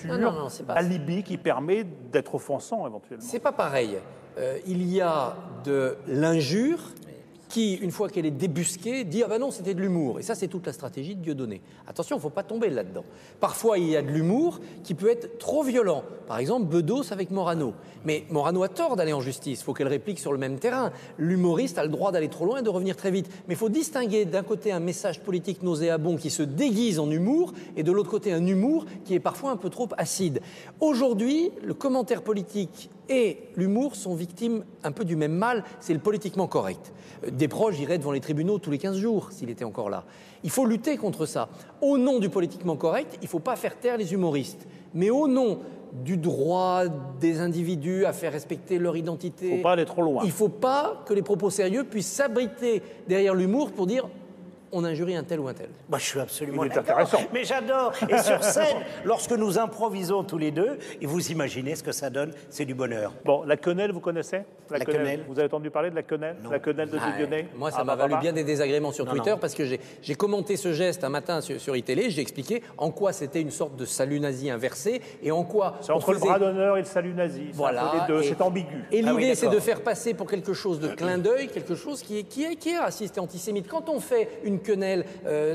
posture, alibi qui permet d'être offensant éventuellement. C'est pas pareil. Il y a de l'injure qui, une fois qu'elle est débusquée, dit « Ah ben non, c'était de l'humour ». Et ça, c'est toute la stratégie de Dieudonné. Attention, il ne faut pas tomber là-dedans. Parfois, il y a de l'humour qui peut être trop violent. Par exemple, Bedos avec Morano. Mais Morano a tort d'aller en justice. Il faut qu'elle réplique sur le même terrain. L'humoriste a le droit d'aller trop loin et de revenir très vite. Mais il faut distinguer d'un côté un message politique nauséabond qui se déguise en humour et de l'autre côté un humour qui est parfois un peu trop acide. Aujourd'hui, le commentaire politique et l'humour sont victimes un peu du même mal, c'est le politiquement correct. Desproges irait devant les tribunaux tous les 15 jours s'il était encore là. Il faut lutter contre ça. Au nom du politiquement correct, il ne faut pas faire taire les humoristes. Mais au nom du droit des individus à faire respecter leur identité, il ne faut pas aller trop loin. Il ne faut pas que les propos sérieux puissent s'abriter derrière l'humour pour dire on injurie un tel ou un tel. Moi, je suis absolument d'accord. Mais j'adore. Et sur scène, lorsque nous improvisons tous les deux, et vous imaginez ce que ça donne, c'est du bonheur. Bon, la quenelle, vous connaissez la quenelle. Vous avez entendu parler de la quenelle? La quenelle de Dieudonné? Moi, ça m'a valu bien des désagréments sur Twitter parce que j'ai commenté ce geste un matin sur iTélé. J'ai expliqué en quoi c'était une sorte de salut nazi inversé et en quoi... C'est entre le bras d'honneur et le salut nazi. Voilà. C'est les deux, c'est ambigu. Et l'idée, c'est de faire passer pour quelque chose de clin d'œil, quelque chose qui est raciste et antisémite. Quand on fait une quenelle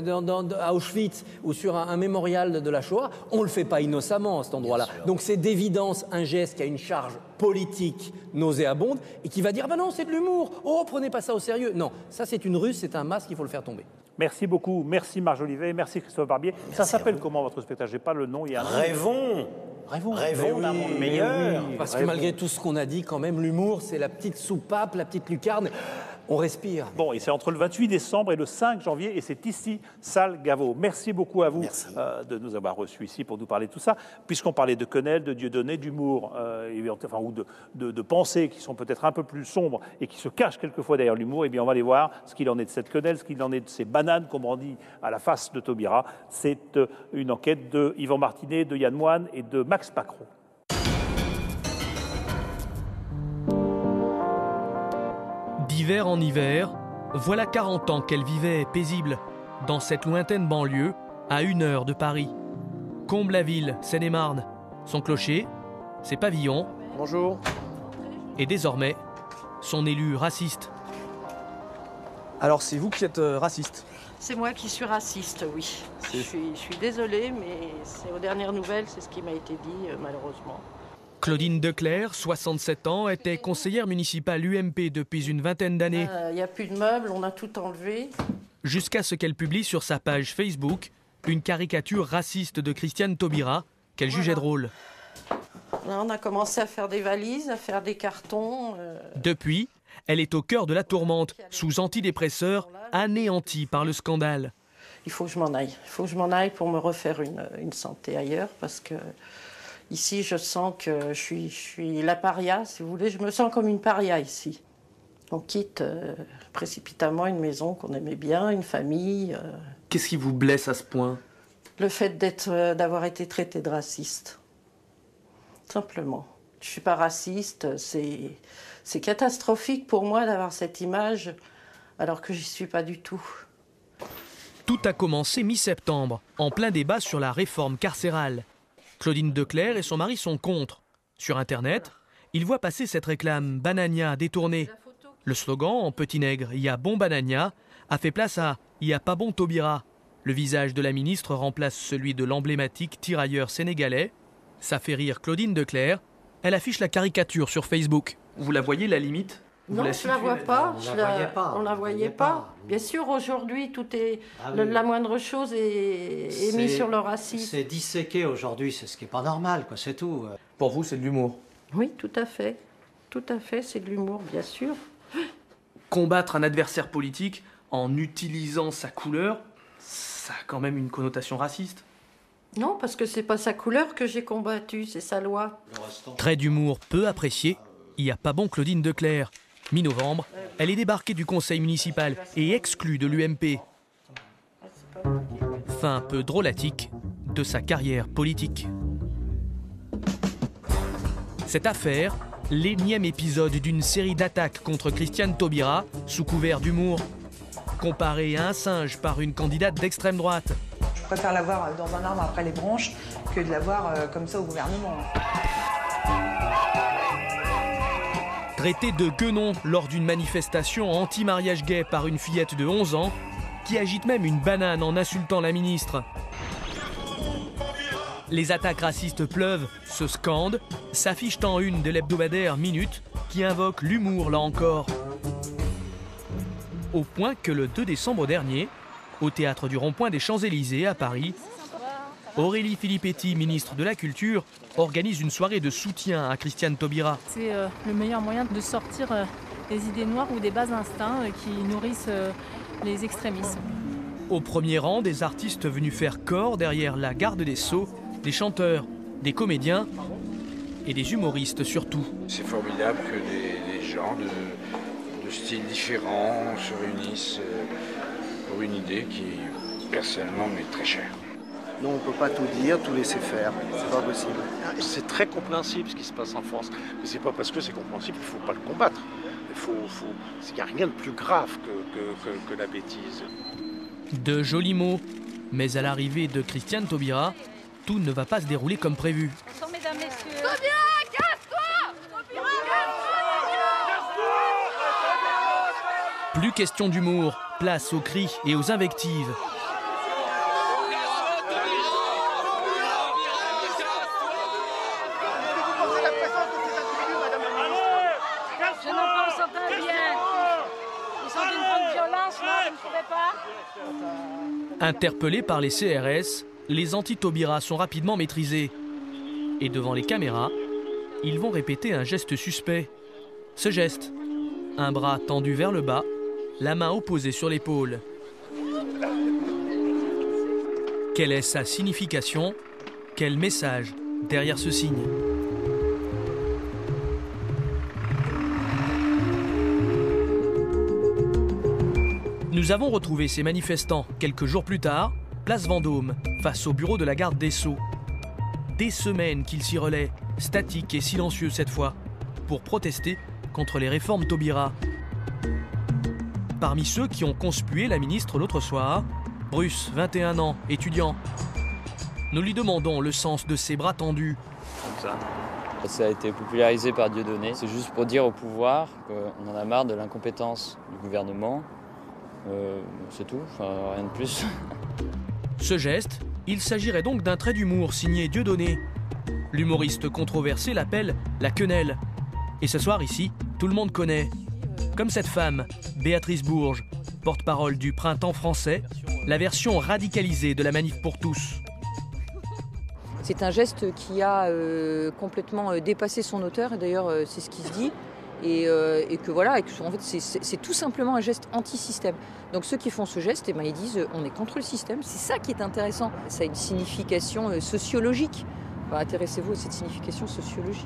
à Auschwitz ou sur un mémorial de la Shoah, on ne le fait pas innocemment à cet endroit-là. Donc c'est d'évidence un geste qui a une charge politique nauséabonde et qui va dire « ben non, c'est de l'humour, oh, prenez pas ça au sérieux ». Non, ça c'est une ruse, c'est un masque, il faut le faire tomber. Merci beaucoup, merci Marge Olivet, merci Christophe Barbier. Merci, ça s'appelle comment votre spectacle? J'ai pas le nom. Il y a un Rêvons. Rêvons d'un monde meilleur. Parce que malgré tout ce qu'on a dit, quand même, l'humour, c'est la petite soupape, la petite lucarne. On respire. Bon, et c'est entre le 28 décembre et le 5 janvier, et c'est ici, salle Gaveau. Merci beaucoup à vous de nous avoir reçus ici pour nous parler de tout ça. Puisqu'on parlait de quenelle, de Dieudonné, d'humour, ou de pensées qui sont peut-être un peu plus sombres et qui se cachent quelquefois derrière l'humour, eh bien on va aller voir ce qu'il en est de cette quenelle, ce qu'il en est de ces bananes, comme on dit, à la face de Taubira. C'est une enquête de Yvan Martinet, de Yann Moine et de Max Pacro. D'hiver en hiver, voilà 40 ans qu'elle vivait paisible dans cette lointaine banlieue, à 1 heure de Paris. Comble-la-Ville, Seine-et-Marne. Son clocher, ses pavillons. Bonjour. Et désormais, son élu raciste. Alors c'est vous qui êtes raciste? C'est moi qui suis raciste, oui. Je suis désolée, mais aux dernières nouvelles, c'est ce qui m'a été dit, malheureusement. Claudine Declercq, 67 ans, était conseillère municipale UMP depuis une vingtaine d'années. Il n'y a plus de meubles, on a tout enlevé. Jusqu'à ce qu'elle publie sur sa page Facebook une caricature raciste de Christiane Taubira qu'elle jugeait drôle. Là, on a commencé à faire des valises, à faire des cartons. Depuis, elle est au cœur de la tourmente, sous antidépresseurs, anéantie par le scandale. Il faut que je m'en aille. Il faut que je m'en aille pour me refaire une santé ailleurs, parce que ici, je sens que je suis la paria, si vous voulez. Je me sens comme une paria ici. On quitte précipitamment une maison qu'on aimait bien, une famille. Qu'est-ce qui vous blesse à ce point? Le fait d'avoir été traitée de raciste. Simplement. Je ne suis pas raciste. C'est catastrophique pour moi d'avoir cette image, alors que j'y suis pas du tout. Tout a commencé mi-septembre, en plein débat sur la réforme carcérale. Claudine Declercq et son mari sont contre. Sur Internet, ils voient passer cette réclame « Banania » détournée. Le slogan, en petit nègre « Il y a bon Banania » a fait place à « Il y a pas bon Taubira ». Le visage de la ministre remplace celui de l'emblématique tirailleur sénégalais. Ça fait rire Claudine Declercq. Elle affiche la caricature sur Facebook. Vous la voyez, la limite? Non, je ne la vois pas. On ne la voyait pas. Bien sûr, aujourd'hui, tout est la moindre chose est mise sur le racisme. C'est disséqué aujourd'hui, c'est ce qui n'est pas normal, quoi, c'est tout. Pour vous, c'est de l'humour? Oui, tout à fait. Tout à fait, c'est de l'humour, bien sûr. Combattre un adversaire politique en utilisant sa couleur, ça a quand même une connotation raciste. Non, parce que c'est pas sa couleur que j'ai combattu, c'est sa loi. Trait d'humour peu apprécié, il n'y a pas bon Claudine Declercq. Mi-novembre, elle est débarquée du conseil municipal et exclue de l'UMP. Fin peu drôlatique de sa carrière politique. Cette affaire, l'énième épisode d'une série d'attaques contre Christiane Taubira sous couvert d'humour. Comparée à un singe par une candidate d'extrême droite. préfère l'avoir dans un arbre après les branches que de l'avoir comme ça au gouvernement. Traité de guenon lors d'une manifestation anti-mariage gay par une fillette de 11 ans, qui agite même une banane en insultant la ministre. Les attaques racistes pleuvent, se scandent, s'affichent en une de l'hebdomadaire Minute, qui invoque l'humour là encore. Au point que le 2 décembre dernier, au théâtre du Rond-Point des Champs-Élysées à Paris, Aurélie Filippetti, ministre de la Culture, organise une soirée de soutien à Christiane Taubira. C'est le meilleur moyen de sortir des idées noires ou des bas instincts qui nourrissent les extrémismes. Au premier rang, des artistes venus faire corps derrière la garde des Sceaux, des chanteurs, des comédiens et des humoristes surtout. C'est formidable que des gens de styles différents se réunissent pour une idée qui, personnellement, m'est très chère. Non, on ne peut pas tout dire, tout laisser faire. C'est pas possible. C'est très compréhensible ce qui se passe en France. Mais c'est pas parce que c'est compréhensible qu'il ne faut pas le combattre. Il n'y a rien de plus grave que la bêtise. De jolis mots, mais à l'arrivée de Christiane Taubira, tout ne va pas se dérouler comme prévu. Bonsoir, mesdames, messieurs. Taubira, casse-toi! Taubira, casse-toi! Plus question d'humour, place aux cris et aux invectives. Je n'en pense pas bien. Ils sont d'une grande violence, là, vous ne trouvez pas? Interpellés par les CRS, les anti-Taubira sont rapidement maîtrisés. Et devant les caméras, ils vont répéter un geste suspect. Ce geste, un bras tendu vers le bas, la main opposée sur l'épaule. Quelle est sa signification? Quel message derrière ce signe? Nous avons retrouvé ces manifestants quelques jours plus tard, place Vendôme, face au bureau de la garde des Sceaux. Des semaines qu'ils s'y relaient, statiques et silencieux cette fois, pour protester contre les réformes Taubira. Parmi ceux qui ont conspué la ministre l'autre soir, Bruce, 21 ans, étudiant. Nous lui demandons le sens de ses bras tendus. Ça a été popularisé par Dieudonné. C'est juste pour dire au pouvoir qu'on en a marre de l'incompétence du gouvernement. C'est tout, rien de plus. Ce geste, il s'agirait donc d'un trait d'humour signé Dieudonné. L'humoriste controversé l'appelle la quenelle. Et ce soir ici, tout le monde connaît. Comme cette femme, Béatrice Bourges, porte-parole du Printemps français, la version radicalisée de la Manif pour tous. C'est un geste qui a complètement dépassé son auteur, et d'ailleurs c'est ce qui se dit. Et que voilà, en fait, c'est tout simplement un geste anti-système. Donc ceux qui font ce geste, eh ben, ils disent on est contre le système. C'est ça qui est intéressant. Ça a une signification sociologique. Bah, intéressez-vous à cette signification sociologique.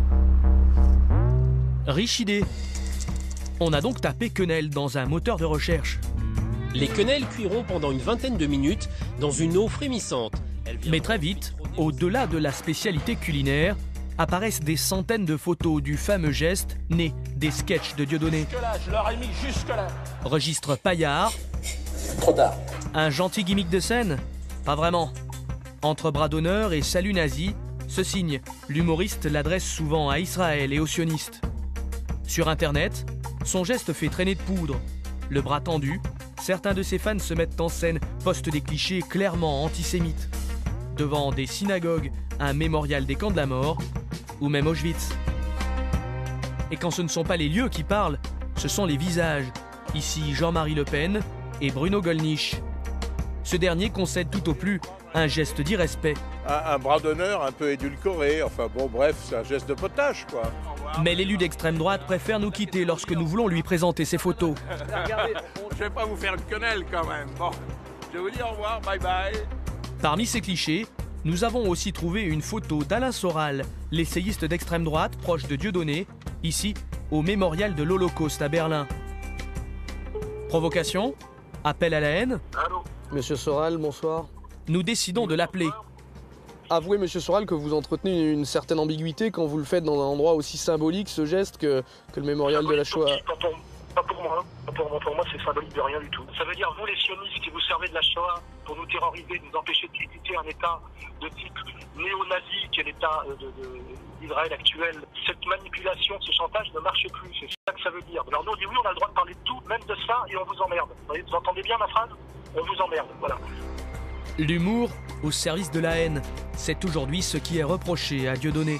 Riche idée. On a donc tapé quenelle dans un moteur de recherche. Les quenelles cuiront pendant une vingtaine de minutes dans une eau frémissante. Mais très vite, au-delà de la spécialité culinaire, apparaissent des centaines de photos du fameux geste né des sketchs de Dieudonné. Jusque-là, je leur ai mis jusque-là. Registre paillard. Trop tard. Un gentil gimmick de scène? Pas vraiment. Entre bras d'honneur et salut nazi, ce signe, l'humoriste l'adresse souvent à Israël et aux sionistes. Sur Internet, son geste fait traîner de poudre. Le bras tendu, certains de ses fans se mettent en scène, postent des clichés clairement antisémites. Devant des synagogues, un mémorial des camps de la mort, ou même Auschwitz. Et quand ce ne sont pas les lieux qui parlent, ce sont les visages. Ici Jean-Marie Le Pen et Bruno Gollnisch. Ce dernier concède tout au plus un geste d'irrespect. Un bras d'honneur un peu édulcoré, enfin bon bref, c'est un geste de potage quoi. Mais l'élu d'extrême droite préfère nous quitter lorsque nous voulons lui présenter ses photos. Regardez, je vais pas vous faire une quenelle quand même. Bon, je vous dis au revoir, bye bye. Parmi ces clichés, nous avons aussi trouvé une photo d'Alain Soral, l'essayiste d'extrême droite proche de Dieudonné, ici au mémorial de l'Holocauste à Berlin. Provocation? Appel à la haine? Allô? Monsieur Soral, bonsoir. Nous décidons de l'appeler. Avouez, monsieur Soral, que vous entretenez une certaine ambiguïté quand vous le faites dans un endroit aussi symbolique, ce geste, que le mémorial de la Shoah. Pas pour moi. Pour moi, c'est symbolique de rien du tout. Ça veut dire, vous les sionistes, qui vous servez de la Shoah pour nous terroriser, nous empêcher de critiquer un État de type néo-nazi, qui est l'État d'Israël actuel, cette manipulation, ce chantage ne marche plus. C'est ça que ça veut dire. Alors nous, on dit oui, on a le droit de parler de tout, même de ça, et on vous emmerde. Vous entendez bien ma phrase? On vous emmerde, voilà. L'humour au service de la haine, c'est aujourd'hui ce qui est reproché à Dieudonné.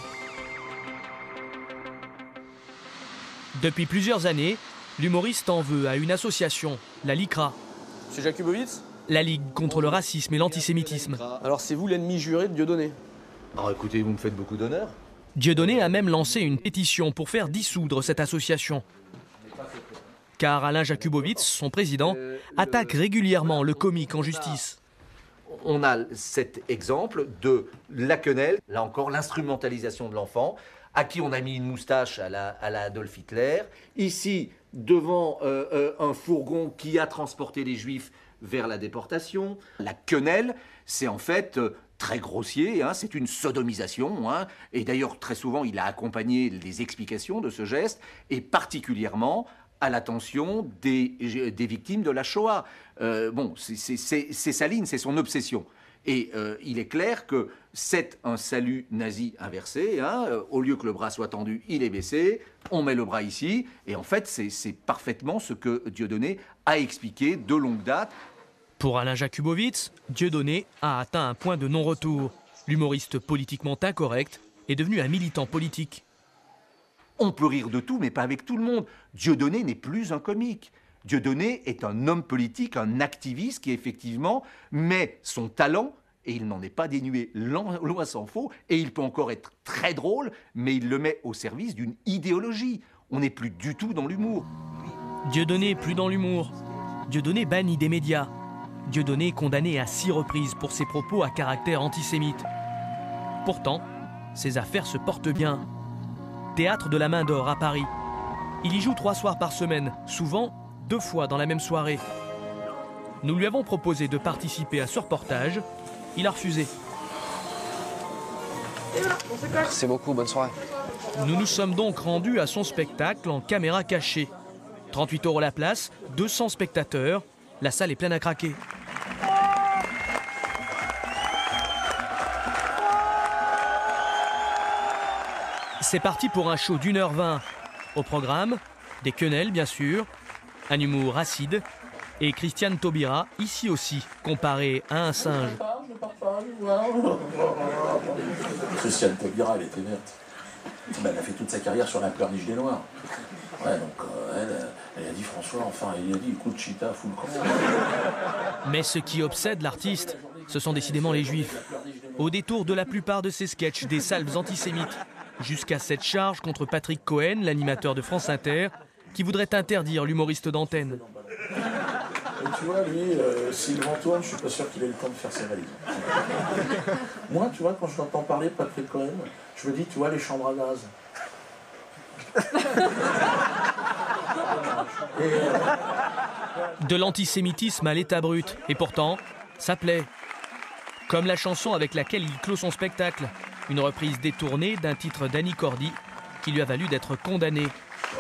Depuis plusieurs années, l'humoriste en veut à une association, la LICRA. C'est Jakubowicz ? La Ligue contre le racisme et l'antisémitisme. Alors c'est vous l'ennemi juré de Dieudonné? Alors écoutez, vous me faites beaucoup d'honneur. Dieudonné a même lancé une pétition pour faire dissoudre cette association. Car Alain Jakubowicz, son président, attaque régulièrement le comique en justice. On a cet exemple de la quenelle, là encore l'instrumentalisation de l'enfant, à qui on a mis une moustache à la Adolf Hitler. Ici, devant un fourgon qui a transporté les Juifs vers la déportation. La quenelle, c'est en fait très grossier, hein, c'est une sodomisation. Hein, et d'ailleurs, très souvent, il a accompagné les explications de ce geste, et particulièrement à l'attention des victimes de la Shoah. Bon, c'est sa ligne, c'est son obsession. Et il est clair que c'est un salut nazi inversé. Hein, au lieu que le bras soit tendu, il est baissé. On met le bras ici. Et en fait, c'est parfaitement ce que Dieudonné a expliqué de longue date. Pour Alain Jakubowicz, Dieudonné a atteint un point de non-retour. L'humoriste politiquement incorrect est devenu un militant politique. On peut rire de tout, mais pas avec tout le monde. Dieudonné n'est plus un comique. Dieudonné est un homme politique, un activiste qui effectivement met son talent, et il n'en est pas dénué, loin s'en faut, et il peut encore être très drôle, mais il le met au service d'une idéologie. On n'est plus du tout dans l'humour. Dieudonné plus dans l'humour. Dieudonné banni des médias. Dieudonné condamné à 6 reprises pour ses propos à caractère antisémite. Pourtant, ses affaires se portent bien. Théâtre de la Main d'Or à Paris. Il y joue 3 soirs par semaine, souvent 2 fois dans la même soirée. Nous lui avons proposé de participer à ce reportage. Il a refusé. Merci beaucoup, bonne soirée. Nous nous sommes donc rendus à son spectacle en caméra cachée. 38 € la place, 200 spectateurs. La salle est pleine à craquer. C'est parti pour un show d'1h20. Au programme, des quenelles bien sûr, un humour acide et Christiane Taubira, ici aussi, comparée à un singe. Christiane Taubira, elle était verte. Elle a fait toute sa carrière sur la pleurniche des Noirs. Ouais, donc elle a dit François, enfin, il a dit écoute, Chita, fous le camp. Mais ce qui obsède l'artiste, ce sont décidément les Juifs. Au détour de la plupart de ses sketchs, des salves antisémites, jusqu'à cette charge contre Patrick Cohen, l'animateur de France Inter, qui voudrait interdire l'humoriste d'antenne. Et tu vois, lui, s'il Antoine, je suis pas sûr qu'il ait le temps de faire ses valises. Moi, tu vois, quand je l'entends parler de Patrick Cohen, je me dis, tu vois, les chambres à gaz. De l'antisémitisme à l'état brut, et pourtant, ça plaît. Comme la chanson avec laquelle il clôt son spectacle, une reprise détournée d'un titre d'Annie Cordy qui lui a valu d'être condamné.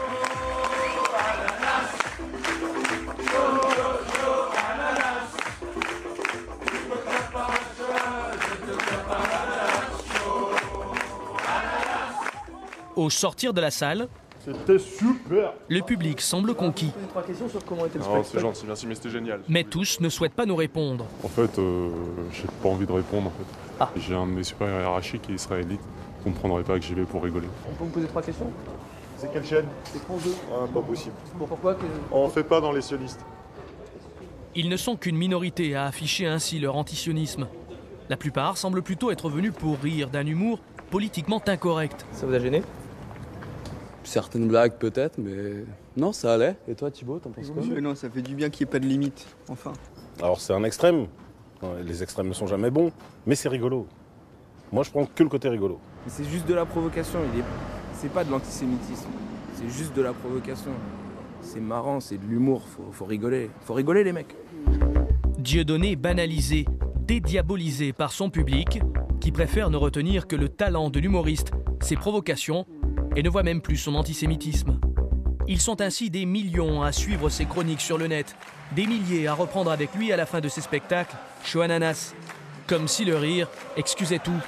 Au sortir de la salle, c'était super. Le public semble conquis. 3 questions sur comment était le spectacle. spectacle. C'est gentil, merci, mais c'était génial. Mais tous ne souhaitent pas nous répondre. En fait, j'ai pas envie de répondre. En fait. J'ai un de mes supérieurs hiérarchiques qui est israélite. Vous comprendrez pas que j'y vais pour rigoler. On peut vous poser 3 questions? C'est quelle chaîne? C'est France 2. Ah, pas possible. Pourquoi que... On fait pas dans les sionistes. Ils ne sont qu'une minorité à afficher ainsi leur antisionisme. La plupart semblent plutôt être venus pour rire d'un humour politiquement incorrect. Ça vous a gêné? Certaines blagues peut-être, mais non, ça allait. Et toi Thibaut, t'en penses quoi? Non, ça fait du bien qu'il n'y ait pas de limite, enfin. Alors c'est un extrême. Les extrêmes ne sont jamais bons, mais c'est rigolo. Moi je prends que le côté rigolo. C'est juste de la provocation, c'est pas de l'antisémitisme. C'est juste de la provocation. C'est marrant, c'est de l'humour, faut rigoler. Faut rigoler les mecs. Dieudonné banalisé, dédiabolisé par son public, qui préfère ne retenir que le talent de l'humoriste, ses provocations, et ne voit même plus son antisémitisme. Ils sont ainsi des millions à suivre ses chroniques sur le net, des milliers à reprendre avec lui à la fin de ses spectacles, Chaud Ananas. Comme si le rire excusait tout.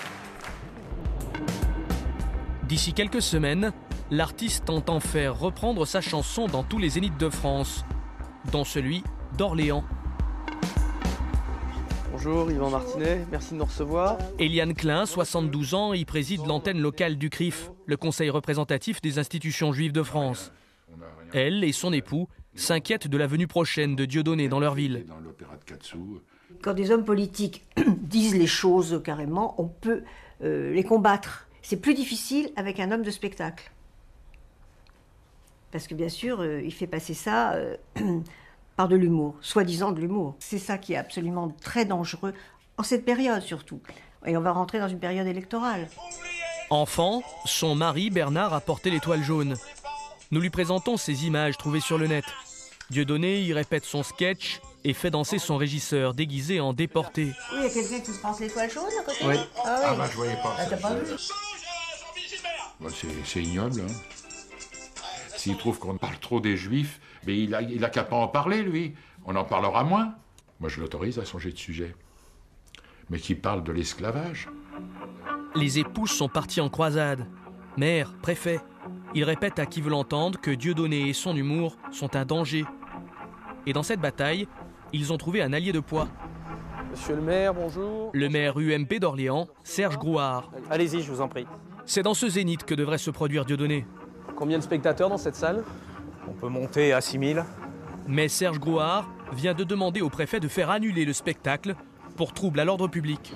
D'ici quelques semaines, l'artiste entend faire reprendre sa chanson dans tous les zéniths de France, dont celui d'Orléans. Bonjour, Yvan Martinet, merci de nous recevoir. Eliane Klein, 72 ans, y préside l'antenne locale du CRIF, le conseil représentatif des institutions juives de France. Elle et son époux s'inquiètent de la venue prochaine de Dieudonné dans leur ville. Quand des hommes politiques disent les choses carrément, on peut les combattre. C'est plus difficile avec un homme de spectacle. Parce que bien sûr, il fait passer ça par de l'humour, soi-disant de l'humour. C'est ça qui est absolument très dangereux, en cette période surtout. Et on va rentrer dans une période électorale. Enfant, son mari Bernard a porté l'étoile jaune. Nous lui présentons ces images trouvées sur le net. Dieudonné y répète son sketch et fait danser son régisseur déguisé en déporté. Oui, il y a quelqu'un qui se pense l'étoile jaune à côté. Oui. Ah oui. Je voyais pas. Ah, t'as pas vu? C'est ignoble. Hein. S'il trouve qu'on parle trop des Juifs, mais il a qu'à pas en parler, lui. On en parlera moins. Moi, je l'autorise à changer de sujet. Mais qu'il parle de l'esclavage. Les épouses sont partis en croisade. Maire, préfet, ils répètent à qui veut l'entendre que Dieudonné et son humour sont un danger. Et dans cette bataille, ils ont trouvé un allié de poids. Monsieur le maire, bonjour. Le maire UMP d'Orléans, Serge Grouard. Allez-y, je vous en prie. C'est dans ce zénith que devrait se produire Dieudonné. Combien de spectateurs dans cette salle? On peut monter à 6000. Mais Serge Grouard vient de demander au préfet de faire annuler le spectacle pour trouble à l'ordre public.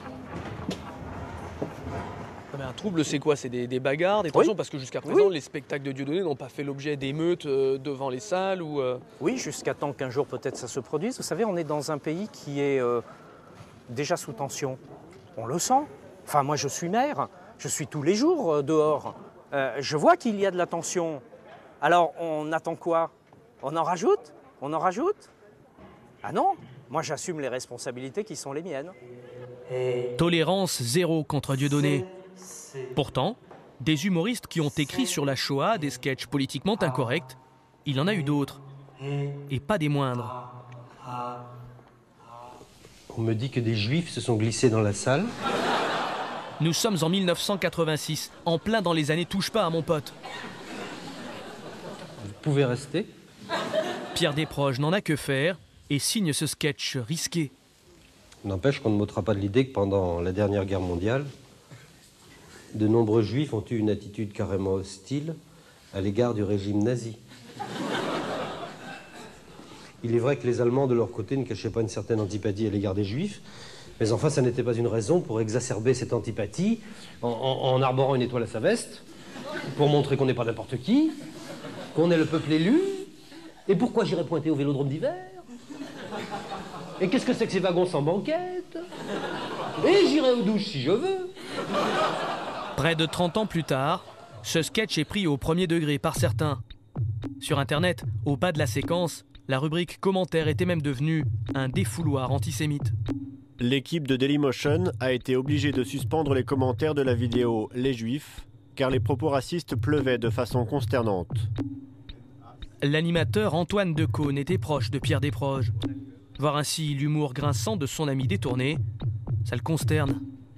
Un trouble, c'est quoi? C'est des bagarres, des tensions? Parce que jusqu'à présent, les spectacles de Dieudonné n'ont pas fait l'objet d'émeutes devant les salles ou... Oui, jusqu'à temps qu'un jour peut-être ça se produise. Vous savez, on est dans un pays qui est déjà sous tension. On le sent. Enfin, moi je suis maire, je suis tous les jours dehors. Je vois qu'il y a de la tension. Alors, on attend quoi? On en rajoute? On en rajoute? Ah non, moi j'assume les responsabilités qui sont les miennes. Tolérance zéro contre Dieudonné. Pourtant, des humoristes qui ont écrit sur la Shoah des sketchs politiquement incorrects, il en a eu d'autres, et pas des moindres. On me dit que des juifs se sont glissés dans la salle. Nous sommes en 1986, en plein dans les années touche pas à mon pote. Vous pouvez rester. Pierre Desproges n'en a que faire et signe ce sketch risqué. N'empêche qu'on ne m'ôtera pas de l'idée que pendant la dernière guerre mondiale, de nombreux juifs ont eu une attitude carrément hostile à l'égard du régime nazi. Il est vrai que les Allemands, de leur côté, ne cachaient pas une certaine antipathie à l'égard des juifs, mais enfin, ça n'était pas une raison pour exacerber cette antipathie en arborant une étoile à sa veste, pour montrer qu'on n'est pas n'importe qui, qu'on est le peuple élu, et pourquoi j'irais pointer au vélodrome d'hiver? Et qu'est-ce que c'est que ces wagons sans banquette? Et j'irai aux douches si je veux. Près de 30 ans plus tard, ce sketch est pris au premier degré par certains. Sur Internet, au bas de la séquence, la rubrique commentaires était même devenue un défouloir antisémite. L'équipe de Dailymotion a été obligée de suspendre les commentaires de la vidéo « Les Juifs » car les propos racistes pleuvaient de façon consternante. L'animateur Antoine Decaune était proche de Pierre Desproges. Voir ainsi l'humour grinçant de son ami détourné, ça le consterne.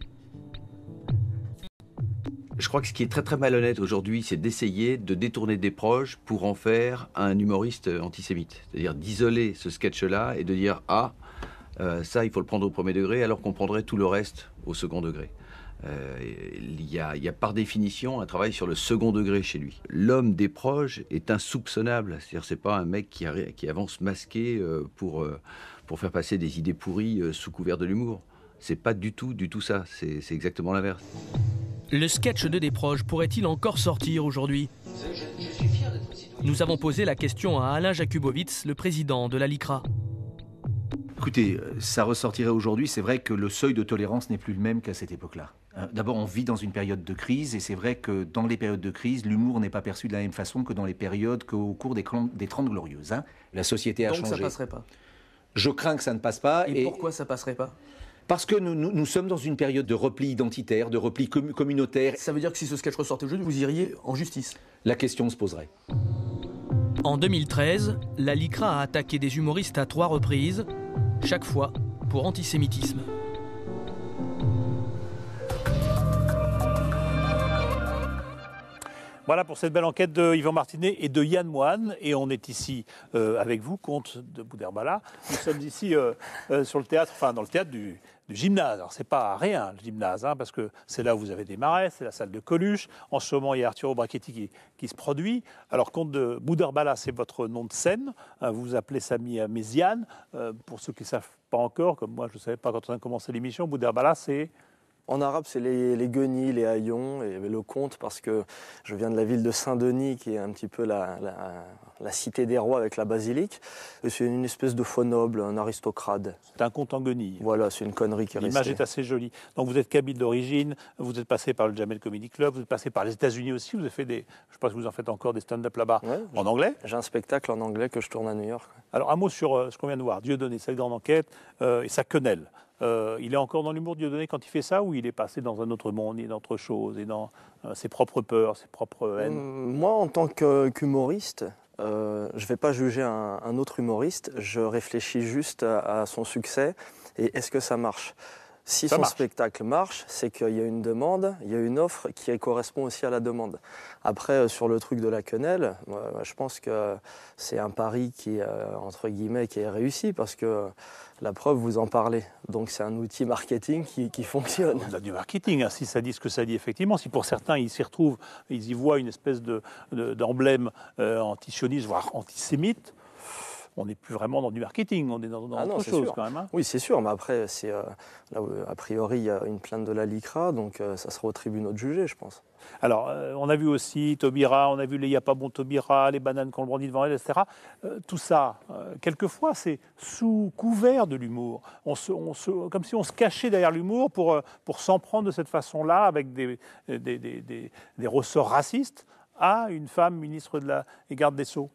Je crois que ce qui est très très malhonnête aujourd'hui, c'est d'essayer de détourner Desproges pour en faire un humoriste antisémite. C'est-à-dire d'isoler ce sketch-là et de dire « Ah, ça, il faut le prendre au premier degré, alors qu'on prendrait tout le reste au second degré. » Il y a par définition un travail sur le second degré chez lui. L'homme Desproges est insoupçonnable. C'est-à-dire c'est pas un mec qui avance masqué pour faire passer des idées pourries sous couvert de l'humour. C'est pas du tout ça. C'est exactement l'inverse. Le sketch de Desproges pourrait-il encore sortir aujourd'hui? Nous avons posé la question à Alain Jakubowicz, le président de la LICRA. Écoutez, ça ressortirait aujourd'hui. C'est vrai que le seuil de tolérance n'est plus le même qu'à cette époque-là. D'abord, on vit dans une période de crise, et c'est vrai que dans les périodes de crise, l'humour n'est pas perçu de la même façon que dans les périodes qu'au cours des 30 Glorieuses. La société a changé. Donc ça passerait pas? Je crains que ça ne passe pas. Et pourquoi ça passerait pas? Parce que nous sommes dans une période de repli identitaire, de repli communautaire. Ça veut dire que si ce sketch ressortait aujourd'hui, vous iriez en justice? La question se poserait. En 2013, la LICRA a attaqué des humoristes à 3 reprises, chaque fois pour antisémitisme. Voilà pour cette belle enquête de Yvan Martinet et de Yann Moine. Et on est ici avec vous, comte de Boudherbala. Nous sommes ici sur le théâtre, enfin dans le théâtre du gymnase. Alors c'est pas rien le gymnase, hein, parce que c'est là où vous avez des marais, c'est la salle de Coluche. En ce moment, il y a Arturo Brachetti qui se produit. Alors comte de Boudherbala, c'est votre nom de scène. Vous vous appelez Sami Méziane. Pour ceux qui ne savent pas encore, comme moi je ne savais pas quand on a commencé l'émission, Boudherbala c'est... En arabe, c'est les guenilles, les haillons et le comte, parce que je viens de la ville de Saint-Denis, qui est un petit peu la cité des rois avec la basilique. C'est une espèce de faux noble, un aristocrate. C'est un comte en guenilles. Voilà, c'est une connerie qui est restée. L'image est assez jolie. Donc vous êtes kabyle d'origine, vous êtes passé par le Jamel Comedy Club, vous êtes passé par les États-Unis aussi, vous avez fait je pense que vous en faites encore des stand-up là-bas, en anglais. J'ai un spectacle en anglais que je tourne à New York. Alors un mot sur ce qu'on vient de voir, Dieudonné, cette grande enquête et sa quenelle. Il est encore dans l'humour, Dieudonné, quand il fait ça, ou il est passé dans un autre monde, il est dans autre chose, et dans ses propres peurs, ses propres haines? Moi, en tant qu'humoriste, je ne vais pas juger un autre humoriste, je réfléchis juste à son succès et est-ce que ça marche. Si son spectacle marche, c'est qu'il y a une demande, il y a une offre qui correspond aussi à la demande. Après, sur le truc de la quenelle, je pense que c'est un pari qui, entre guillemets, qui est réussi parce que la preuve, vous en parlez. Donc c'est un outil marketing qui fonctionne. On a du marketing, hein, si ça dit ce que ça dit effectivement. Si pour certains, ils s'y retrouvent, ils y voient une espèce d'emblème antisioniste, voire antisémite, on n'est plus vraiment dans du marketing, on est dans autre chose quand même. Hein. Oui, c'est sûr, mais après, là, a priori, il y a une plainte de la LICRA, donc ça sera aux tribunaux de juger, je pense. Alors, on a vu aussi Taubira, on a vu les Y a pas bon Taubira, les bananes qu'on le brandit devant elle, etc. Tout ça, quelquefois, c'est sous couvert de l'humour. Comme si on se cachait derrière l'humour pour s'en prendre de cette façon-là, avec des ressorts racistes, à une femme ministre de la garde des Sceaux.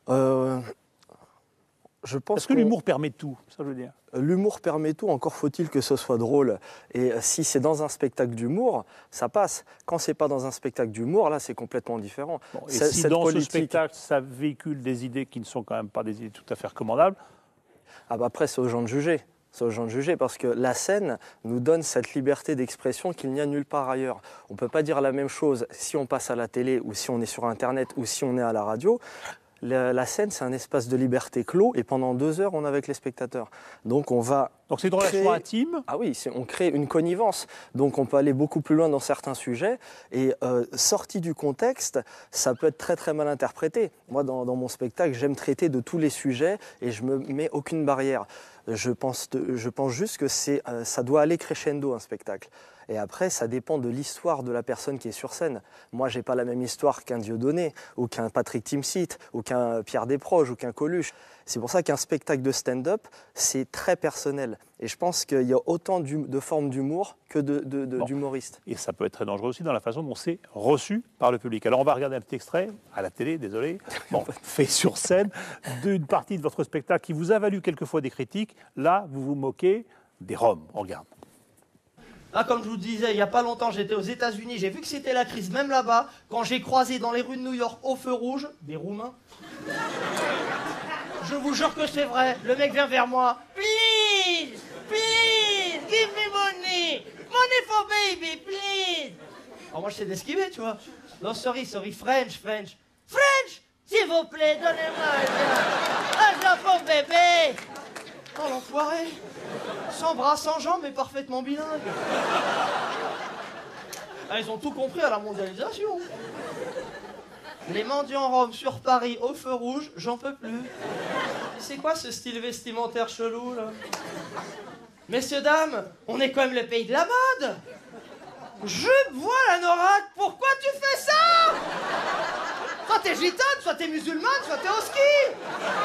Est-ce que l'humour permet tout, ça je veux dire? L'humour permet tout, encore faut-il que ce soit drôle. Et si c'est dans un spectacle d'humour, ça passe. Quand c'est pas dans un spectacle d'humour, là c'est complètement différent. Bon, et si dans ce spectacle, ça véhicule des idées qui ne sont quand même pas des idées tout à fait recommandables? Après, c'est aux gens de juger. C'est aux gens de juger parce que la scène nous donne cette liberté d'expression qu'il n'y a nulle part ailleurs. On ne peut pas dire la même chose si on passe à la télé ou si on est sur Internet ou si on est à la radio. La scène, c'est un espace de liberté clos et pendant 2 heures, on est avec les spectateurs. Donc c'est une relation intime? Ah oui, on crée une connivence. Donc on peut aller beaucoup plus loin dans certains sujets et sorti du contexte, ça peut être très très mal interprété. Moi, dans mon spectacle, j'aime traiter de tous les sujets et je me mets aucune barrière. Je pense juste que ça doit aller crescendo un spectacle. Et après, ça dépend de l'histoire de la personne qui est sur scène. Moi, j'ai pas la même histoire qu'un Dieudonné, ou qu'un Patrick Timsit, ou qu'un Pierre Desproges, ou qu'un Coluche. C'est pour ça qu'un spectacle de stand-up, c'est très personnel. Et je pense qu'il y a autant de formes d'humour que d'humoristes. Et ça peut être très dangereux aussi dans la façon dont c'est reçu par le public. Alors on va regarder un petit extrait, à la télé, désolé, fait sur scène, d'une partie de votre spectacle qui vous a valu quelquefois des critiques. Là, vous vous moquez des Roms. On regarde. Là, comme je vous disais, il n'y a pas longtemps, j'étais aux États-Unis, j'ai vu que c'était la crise, même là-bas, quand j'ai croisé dans les rues de New York, au feu rouge, des Roumains. Je vous jure que c'est vrai, le mec vient vers moi. Please, please, give me money. Money for baby, please. Alors moi, je sais d'esquiver, tu vois. Non, sorry, French. French, s'il vous plaît, donnez-moi un japon bébé. Oh, l'enfoiré. Sans bras, sans jambes, mais parfaitement bilingue. Ah, ils ont tout compris à la mondialisation. Les mendiants roms sur Paris au feu rouge, j'en peux plus. C'est quoi ce style vestimentaire chelou, là? Messieurs, dames, on est quand même le pays de la mode. Je vois la Norak, pourquoi tu fais ça? Soit t'es gitane, soit t'es musulmane, soit t'es au ski.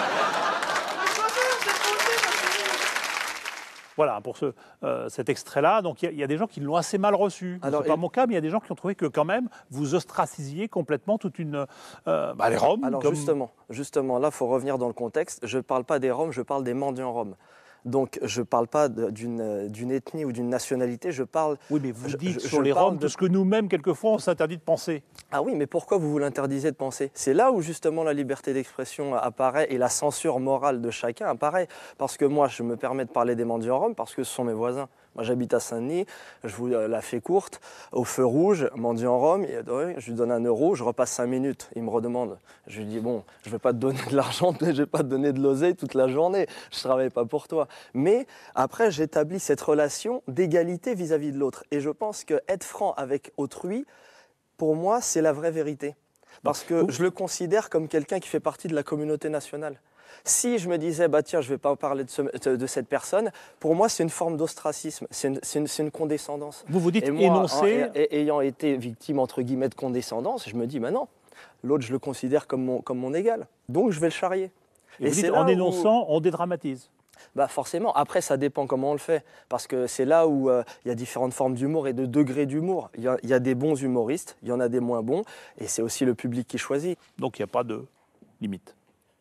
Voilà, pour cet extrait-là, donc il y a des gens qui l'ont assez mal reçu. C'est pas mon cas, mais il y a des gens qui ont trouvé que quand même, vous ostracisiez complètement toute une... les Roms. Alors justement, là, il faut revenir dans le contexte. Je ne parle pas des Roms, je parle des mendiants roms. Donc je ne parle pas d'une ethnie ou d'une nationalité, je parle... Oui, mais vous dites sur les Roms de ce que nous-mêmes, quelquefois, on s'interdit de penser. Ah oui, mais pourquoi vous vous l'interdisez de penser? C'est là où justement la liberté d'expression apparaît et la censure morale de chacun apparaît. Parce que moi, je me permets de parler des mendiants roms parce que ce sont mes voisins. Moi, j'habite à Saint-Denis, je vous la fais courte, au feu rouge, mendiant rome, je lui donne 1 euro, je repasse 5 minutes, il me redemande. Je lui dis, bon, je ne vais pas te donner de l'argent, je ne vais pas te donner de l'oseille toute la journée, je ne travaille pas pour toi. Mais après, j'établis cette relation d'égalité vis-à-vis de l'autre. Et je pense qu'être franc avec autrui, pour moi, c'est la vraie vérité. Parce que je le considère comme quelqu'un qui fait partie de la communauté nationale. Si je me disais, bah tiens, je ne vais pas parler de cette personne, pour moi, c'est une forme d'ostracisme, c'est une condescendance. Vous dites et moi, énoncer... ayant été victime, entre guillemets, de condescendance, je me dis, bah non, l'autre, je le considère comme mon égal. Donc, je vais le charrier. Et vous dites, en énonçant, on dédramatise. Bah forcément, après ça dépend comment on le fait, parce que c'est là où il y a différentes formes d'humour et de degrés d'humour. Il y a des bons humoristes, il y en a des moins bons, et c'est aussi le public qui choisit. Donc il n'y a pas de limite.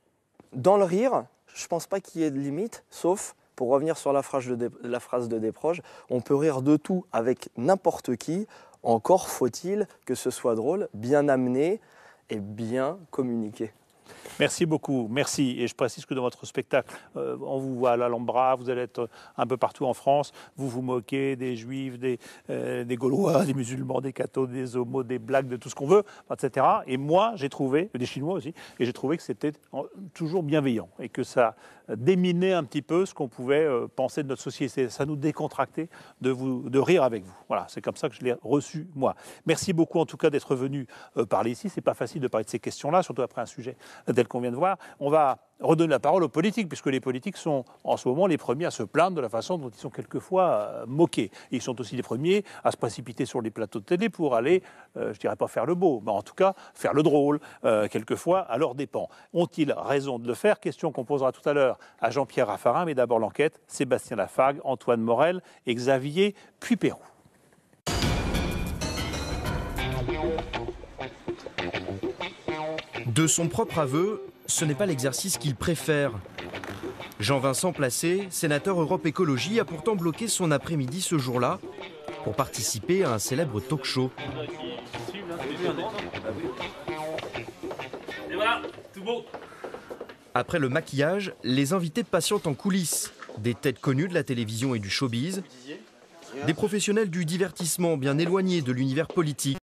Dans le rire, je ne pense pas qu'il y ait de limite, sauf, pour revenir sur la phrase de Desproges, on peut rire de tout avec n'importe qui, encore faut-il que ce soit drôle, bien amené et bien communiqué. Merci beaucoup, merci. Et je précise que dans votre spectacle, on vous voit à l'Alhambra, vous allez être un peu partout en France, vous vous moquez des Juifs, des Gaulois, des musulmans, des cathos, des homos, des blagues, de tout ce qu'on veut, etc. Et moi, j'ai trouvé, des Chinois aussi, et j'ai trouvé que c'était toujours bienveillant et que ça déminait un petit peu ce qu'on pouvait penser de notre société. Ça nous décontractait de rire avec vous. Voilà, c'est comme ça que je l'ai reçu, moi. Merci beaucoup en tout cas d'être venu parler ici. C'est pas facile de parler de ces questions-là, surtout après un sujet tel qu'on vient de voir. On va redonner la parole aux politiques, puisque les politiques sont en ce moment les premiers à se plaindre de la façon dont ils sont quelquefois moqués. Et ils sont aussi les premiers à se précipiter sur les plateaux de télé pour aller, je dirais pas faire le beau, mais en tout cas faire le drôle, quelquefois à leurs dépens. Ont-ils raison de le faire? Question qu'on posera tout à l'heure à Jean-Pierre Raffarin, mais d'abord l'enquête, Sébastien Lafargue, Antoine Morel et Xavier Puyperroux. De son propre aveu, ce n'est pas l'exercice qu'il préfère. Jean-Vincent Placé, sénateur Europe Écologie, a pourtant bloqué son après-midi ce jour-là pour participer à un célèbre talk-show. Et voilà, tout beau. Après le maquillage, les invités patientent en coulisses. Des têtes connues de la télévision et du showbiz, des professionnels du divertissement bien éloignés de l'univers politique.